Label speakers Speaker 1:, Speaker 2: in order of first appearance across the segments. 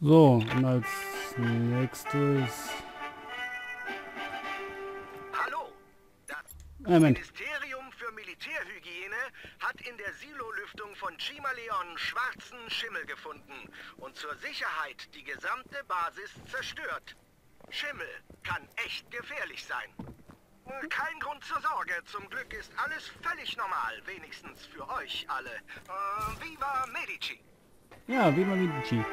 Speaker 1: So, und als nächstes...
Speaker 2: Hallo, das
Speaker 1: Moment.
Speaker 2: Ministerium für Militärhygiene hat in der Silolüftung von Chimaleon schwarzen Schimmel gefunden und zur Sicherheit die gesamte Basis zerstört. Schimmel kann echt gefährlich sein. Kein Grund zur Sorge, zum Glück ist alles völlig normal, wenigstens für euch alle. Viva Medici!
Speaker 1: Ja, wie immer Medici.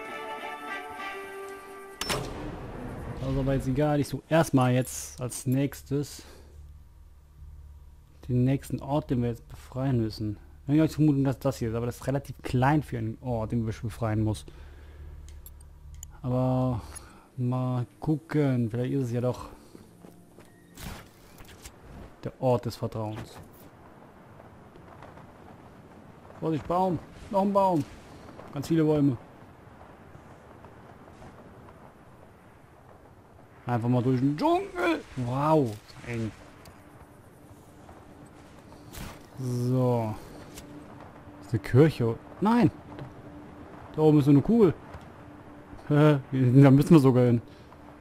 Speaker 1: Also aber jetzt egal, ich suche erstmal jetzt als nächstes den nächsten Ort, den wir jetzt befreien müssen. Ich habe die Vermutung, dass das hier ist, aber das ist relativ klein für einen Ort, den wir befreien muss. Aber mal gucken, vielleicht ist es ja doch der Ort des Vertrauens. Vorsicht, Baum! Noch ein Baum! Ganz viele Bäume. Einfach mal durch den Dschungel! Wow! Eng. So. Das ist eine Kirche. Nein! Da oben ist so eine Kugel. Da müssen wir sogar hin.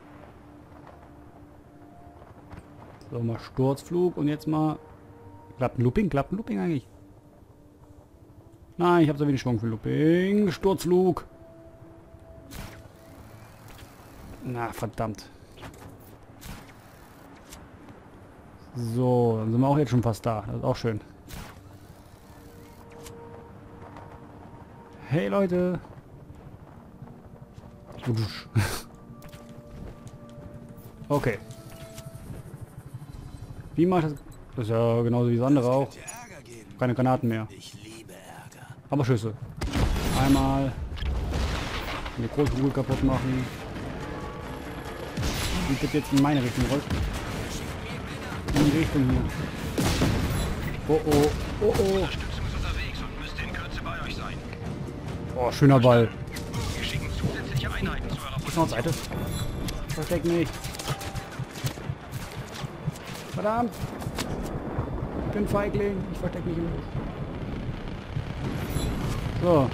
Speaker 1: So, mal Sturzflug und jetzt mal... Klappt ein Looping eigentlich. Nein, ich habe so wenig Schwung für Looping. Sturzflug. Na, verdammt. So, dann sind wir auch jetzt schon fast da. Das ist auch schön. Hey Leute. Okay. Wie macht das? Das ist ja genauso wie das andere auch. Keine Granaten mehr. Aber Schüsse. Einmal eine große Kugel kaputt machen. Die bitte jetzt in meine Richtung rollt. In die Richtung hier. Oh oh. Oh oh.
Speaker 3: Unterstützung ist unterwegs und müsste in Kürze bei euch sein.
Speaker 1: Oh, schöner Ball.
Speaker 3: Wir schicken zusätzliche Einheiten zu eurer
Speaker 1: Ist noch
Speaker 3: Position.
Speaker 1: Seite. Versteck mich. Verdammt. Ich bin Feigling. Ich versteck mich im Busch. So.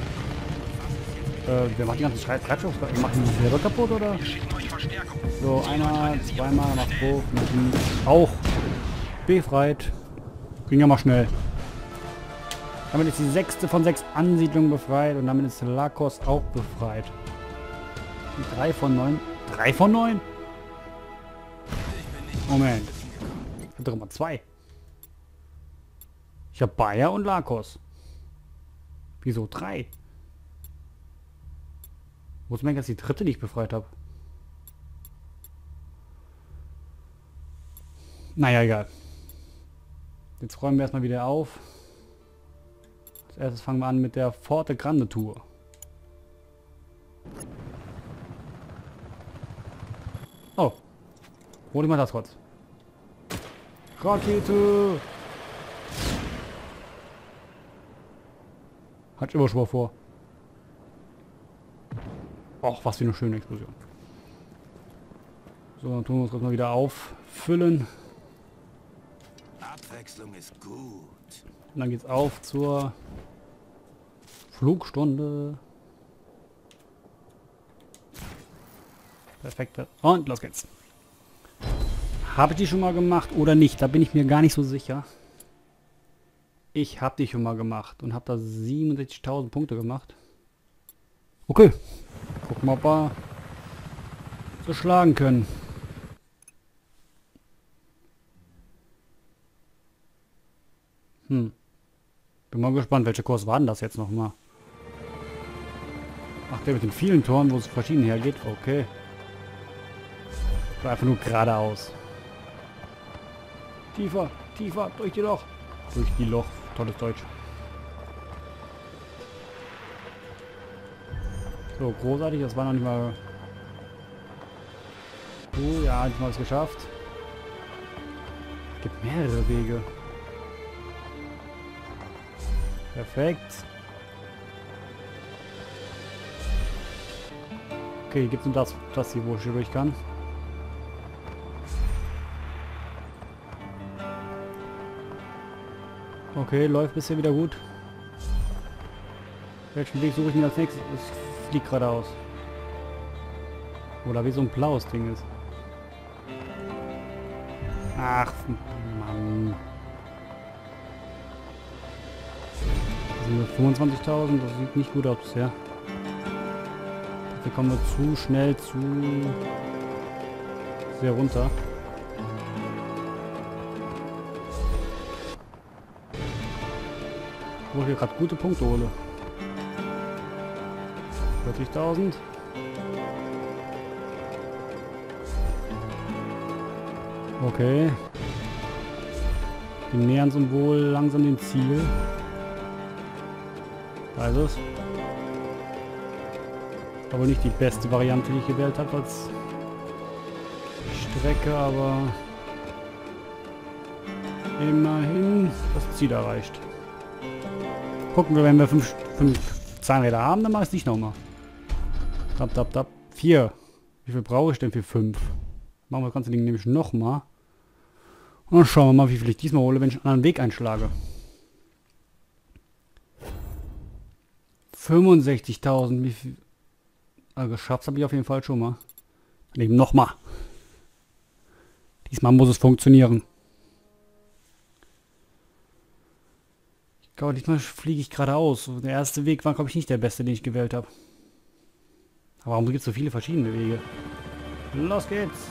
Speaker 1: Wer macht die ganzen Treibstoff? Machen die selber kaputt oder?
Speaker 3: Wir schicken euch Verstärkung.
Speaker 1: So, einer, zweimal macht hoch. Auch befreit. Ging ja mal schnell. Damit ist die 6. von 6 Ansiedlungen befreit und damit ist Lakos auch befreit. 3 von 9. 3 von 9? Moment. Ich hab doch immer 2. Ich habe Bayer und Lakos. Wieso 3? Wo ist mein, dass ich die 3. nicht befreit habe? Naja, egal. Jetzt räumen wir erstmal wieder auf. Als erstes fangen wir an mit der Forte Grande Tour. Oh. Hol ich mal das kurz. Rakete! Hat immer schon mal vor. Och, was für eine schöne Explosion. So, dann tun wir uns das mal wieder auffüllen.
Speaker 2: Abwechslung ist gut.
Speaker 1: Und dann geht's auf zur Flugstunde. Perfekt. Und los geht's. Habe ich die schon mal gemacht oder nicht? Da bin ich mir gar nicht so sicher. Ich habe die schon mal gemacht und habe da 67.000 Punkte gemacht. Okay. Gucken wir, ob wir so schlagen können. Bin mal gespannt, welcher Kurs war denn das jetzt nochmal? Ach, der mit den vielen Toren, wo es verschieden hergeht. Okay. War einfach nur geradeaus. Tiefer, tiefer, durch die Loch. Durch die Loch. Tolles Deutsch. So, großartig, das war noch nicht mal... ja, endlich mal was geschafft. Es gibt mehrere Wege. Perfekt. Okay, gibt es nur das hier, wo ich hier durch kann. Okay, läuft bisher wieder gut. Welchen Weg suche ich mir als nächstes? Es fliegt geradeaus. Oder wie so ein blaues Ding ist. Ach, Mann. Das sind 25.000, das sieht nicht gut aus bisher. Dafür kommen wir zu schnell zu sehr runter. Wo ich hier gerade gute Punkte hole. 40.000. Okay. Wir nähern uns wohl langsam dem Ziel. Da ist es. Aber nicht die beste Variante, die ich gewählt habe als Strecke, aber immerhin das Ziel erreicht. Gucken wir, wenn wir 5 Zahnräder haben, dann mache ich es nicht nochmal. Tap. 4. Wie viel brauche ich denn für 5? Machen wir das ganze Ding nämlich nochmal. Und dann schauen wir mal, wie viel ich diesmal hole, wenn ich einen anderen Weg einschlage. 65.000. Wie viel? Also geschafft habe ich auf jeden Fall schon mal. Dann eben nochmal. Diesmal muss es funktionieren. Ich glaube, diesmal fliege ich geradeaus. Der erste Weg war, glaube ich, nicht der beste, den ich gewählt habe. Aber warum gibt es so viele verschiedene Wege? Los geht's!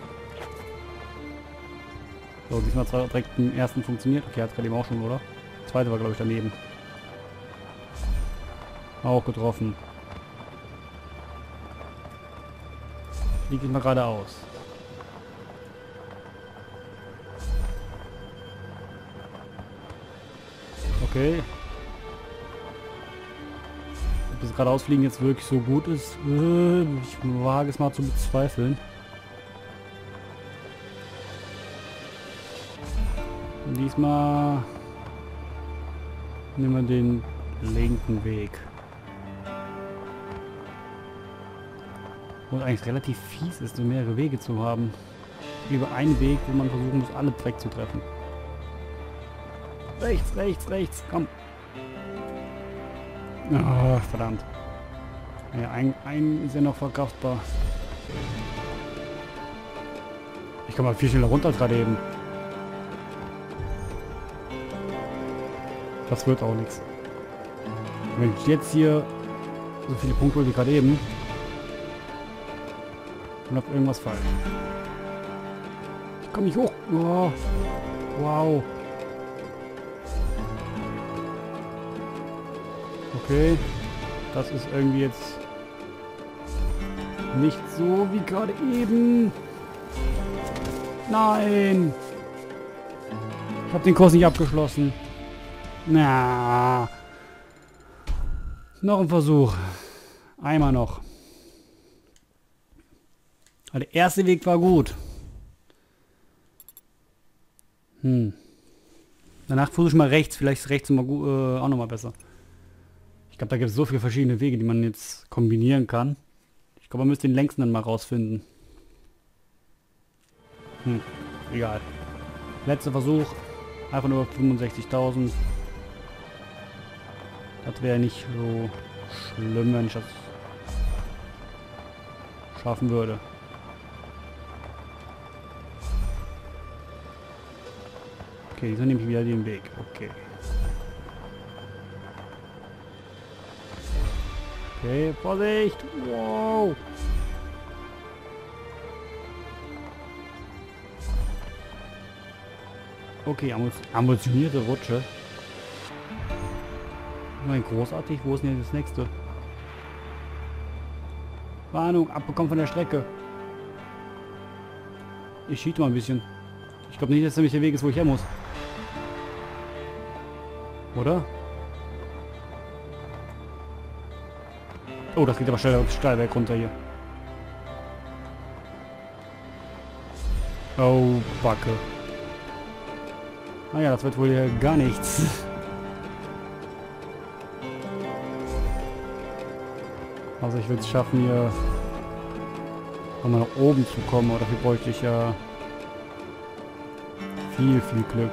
Speaker 1: So, diesmal hat direkt im ersten funktioniert. Okay, hat es gerade eben auch schon, oder? Der zweite war, glaube ich, daneben. Auch getroffen. Fliege ich mal geradeaus. Okay. Ob das geradeausfliegen jetzt wirklich so gut ist, ich wage es mal zu bezweifeln. Und diesmal nehmen wir den linken Weg. Und eigentlich relativ fies ist, so mehrere Wege zu haben. Über einen Weg, wo man versuchen muss, alle wegzutreffen. Rechts, komm. Ah, verdammt. Ja, ein ist ja noch verkraftbar. Ich komme mal viel schneller runter als gerade eben. Das wird auch nichts. Wenn ich jetzt hier so viele Punkte hole wie gerade eben, dann läuft irgendwas falsch. Ich komme nicht hoch. Oh. Wow. Okay. Das ist irgendwie jetzt nicht so wie gerade eben. Nein. Ich habe den Kurs nicht abgeschlossen. Na. Noch ein Versuch. Einmal noch. Der erste Weg war gut. Danach versuche ich mal rechts. Vielleicht ist rechts mal auch noch mal besser. Ich glaube, da gibt es so viele verschiedene Wege, die man jetzt kombinieren kann. Ich glaube, man müsste den längsten dann mal rausfinden. Egal. Letzter Versuch. Einfach nur 65.000. Das wäre nicht so schlimm, wenn ich das schaffen würde. Okay, so nehme ich wieder den Weg. Okay. Okay, Vorsicht! Wow! Okay, ambitionierte Rutsche. Nein, großartig. Wo ist denn das nächste? Warnung, abbekommen von der Strecke. Ich schiete mal ein bisschen. Ich glaube nicht, dass nämlich der Weg ist, wo ich her muss. Oder? Oh, das geht aber steil weg runter hier. Oh, Backe. Naja, das wird wohl hier gar nichts. Also ich würde es schaffen, hier nochmal nach oben zu kommen, aber dafür bräuchte ich ja viel Glück.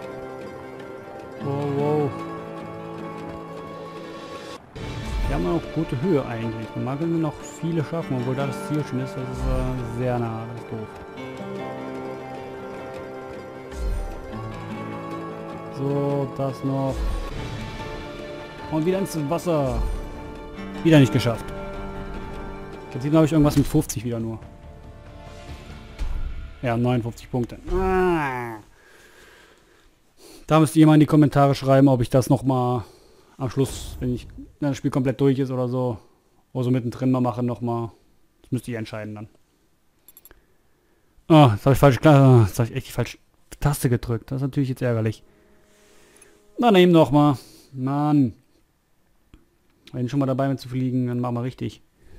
Speaker 1: Wow. Wir haben noch gute Höhe eigentlich. Normal können wir noch viele schaffen, obwohl da das Ziel schon ist. Das ist sehr nah. Das ist doof. So, das noch. Und wieder ins Wasser. Wieder nicht geschafft. Jetzt habe ich irgendwas mit 50 wieder nur. Ja, 59 Punkte. Ah. Da müsst ihr mal in die Kommentare schreiben, ob ich das nochmal am Schluss, wenn das Spiel komplett durch ist oder so mittendrin mal mache nochmal. Das müsst ihr entscheiden dann. Oh, jetzt habe ich echt die falsche Taste gedrückt. Das ist natürlich jetzt ärgerlich. Dann eben nochmal. Mann. Wenn ich schon mal dabei bin zu fliegen, dann machen wir richtig.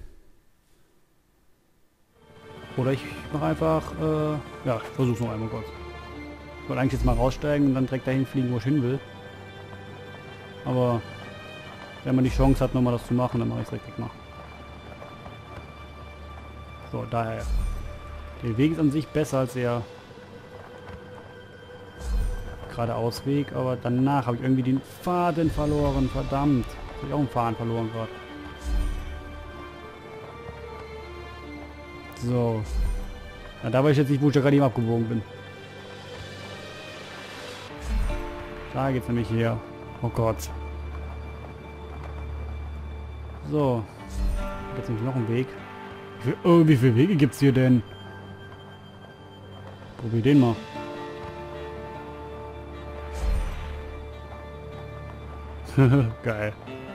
Speaker 1: Oder ich mache einfach, ja, ich versuche es noch einmal kurz. Ich wollte eigentlich jetzt mal raussteigen und dann direkt dahin fliegen, wo ich hin will. Aber wenn man die Chance hat, nochmal das zu machen, dann mache ich es richtig mal. So, daher. Der Weg ist an sich besser als der geradeausweg, aber danach habe ich irgendwie den Faden verloren, verdammt. Habe ich auch einen Faden verloren gerade. So. Na, da weiß ich jetzt nicht, wo ich da gerade eben abgebogen bin. Da geht's nämlich her. Oh Gott. So. Jetzt nämlich noch ein Weg. Oh, wie viele Wege gibt's hier denn? Probier den mal. Geil.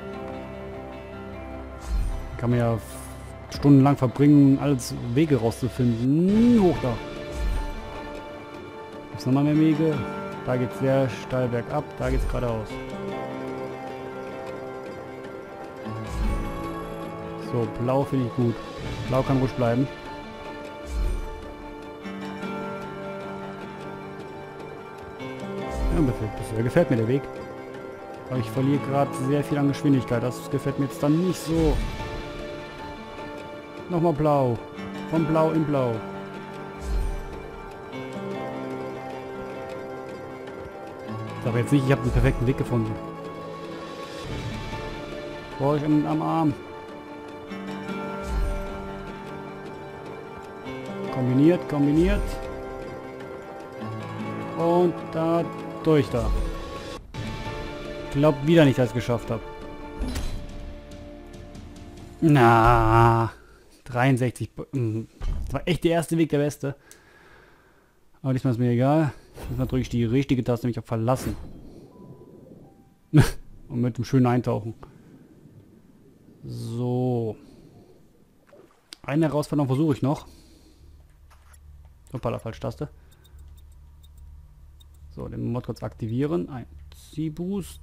Speaker 1: Kann man ja stundenlang verbringen, alles Wege rauszufinden. Hoch da. Gibt's nochmal mehr Wege? Da geht's sehr steil bergab, da geht's geradeaus. So, blau finde ich gut. Blau kann ruhig bleiben. Ja, bisher gefällt mir der Weg. Aber ich verliere gerade sehr viel an Geschwindigkeit. Das gefällt mir jetzt dann nicht so. Nochmal blau. Von blau in blau. Aber jetzt nicht, ich habe den perfekten Weg gefunden. Boah, ich am Arm. Kombiniert, kombiniert. Und da durch da. Glaubt wieder nicht, dass ich es geschafft habe. Na, 63. Das war echt der erste Weg, der beste. Aber diesmal ist mir egal. Diesmal drücke ich die richtige Taste, nämlich auf Verlassen. Und mit dem schönen Eintauchen. So. Eine Herausforderung versuche ich noch. Hoppala, falsche Taste. So, den Mod kurz aktivieren. Ein Ziehboost.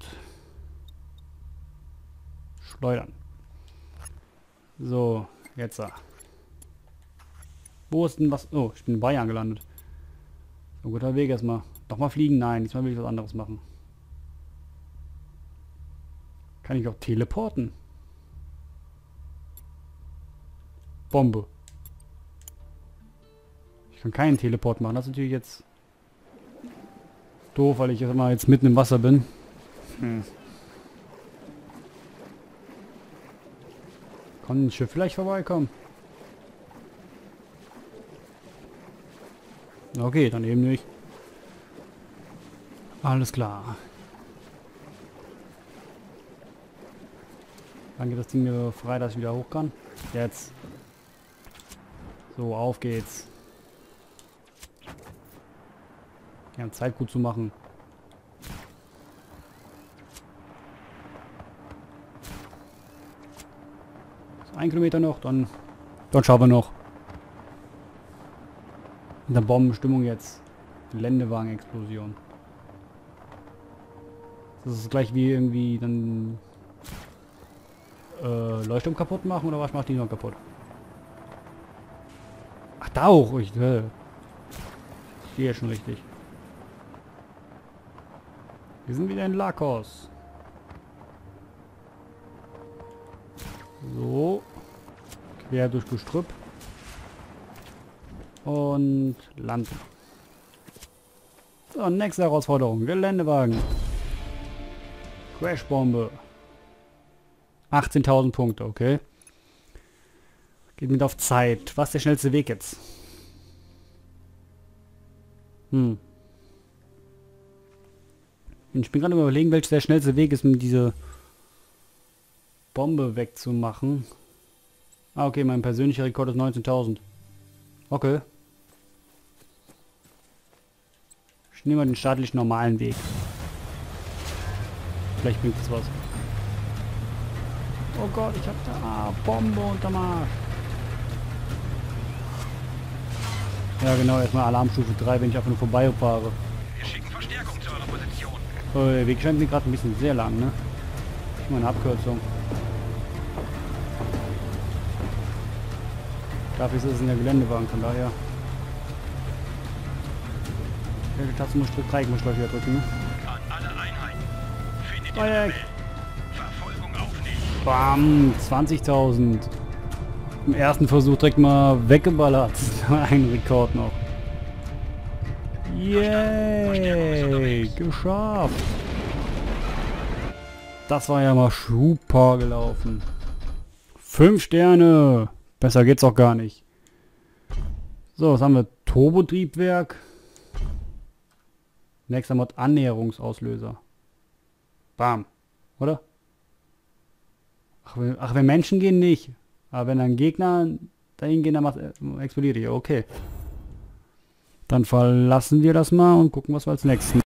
Speaker 1: Schleudern. So, jetzt da. Wo ist denn was? Oh, ich bin in Bayern gelandet. So, guter Weg erstmal. Nochmal fliegen? Nein, diesmal will ich was anderes machen. Kann ich auch teleporten? Bombe. Ich kann keinen Teleport machen. Das ist natürlich jetzt doof, weil ich jetzt mitten im Wasser bin. Kann ein Schiff vielleicht vorbeikommen? Okay, dann eben nicht. Alles klar. Dann geht das Ding mir frei, dass ich wieder hoch kann. Jetzt. So, auf geht's. Ja, Zeit gut zu machen. So, 1 Kilometer noch, dann schauen wir noch. In der Bombenstimmung jetzt. Geländewagen-Explosion. Das ist gleich wie irgendwie dann Leuchtturm kaputt machen, oder was macht die noch kaputt? Ach, da hoch. Ich stehe ja schon richtig. Wir sind wieder in Lakos. So. Quer durch Gestrüpp. Und landen. So, nächste Herausforderung. Geländewagen. Crashbombe. 18.000 Punkte, okay. Geht mit auf Zeit. Was ist der schnellste Weg jetzt? Ich bin gerade überlegen, welcher der schnellste Weg ist, um diese Bombe wegzumachen. Ah, okay, mein persönlicher Rekord ist 19.000. Okay. Ich nehme mal den staatlich normalen Weg. Vielleicht bringt es was. Oh Gott, ich hab da Bombe unterm Arsch. Ja genau, erstmal Alarmstufe 3, wenn ich einfach nur vorbeifahre.
Speaker 3: Wir schicken Verstärkung zu eurer Position.
Speaker 1: Oh, der Weg scheint mir gerade ein bisschen sehr lang, ne? Ich meine Abkürzung. Dafür ist es in der Geländewagen, von daher. Welche Taste muss ich drücken? Dreieck muss ich gleich wieder drücken, ne?
Speaker 3: An alle Einheiten. Findet ihr
Speaker 1: Dreieck.
Speaker 3: Rebellen. Verfolgung aufnehmen.
Speaker 1: Bam, 20.000. Im ersten Versuch direkt mal weggeballert. Ein Rekord noch. Yay, geschafft. Das war ja mal super gelaufen. 5 Sterne. Besser geht's auch gar nicht. So, was haben wir? Turbotriebwerk. Nächster Mod Annäherungsauslöser. Bam. Oder? Ach, wenn Menschen gehen, nicht. Aber wenn dann Gegner dahin gehen, dann explodiert die. Okay. Dann verlassen wir das mal und gucken, was wir als nächstes